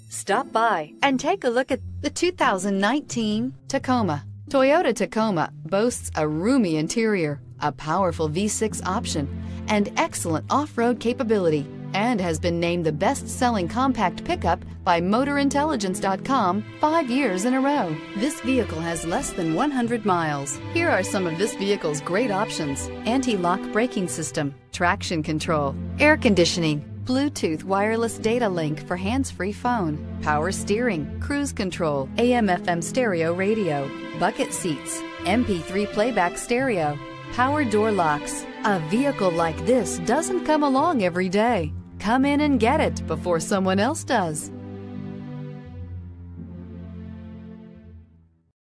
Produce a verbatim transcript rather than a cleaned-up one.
Stop by and take a look at the two thousand nineteen Tacoma. Toyota Tacoma boasts a roomy interior, a powerful V six option, and excellent off-road capability, and has been named the best-selling compact pickup by Motor Intelligence dot com five years in a row. This vehicle has less than one hundred miles. Here are some of this vehicle's great options: anti-lock braking system, traction control, air conditioning, Bluetooth wireless data link for hands-free phone, power steering, cruise control, A M F M stereo radio, bucket seats, M P three playback stereo, power door locks. A vehicle like this doesn't come along every day. Come in and get it before someone else does.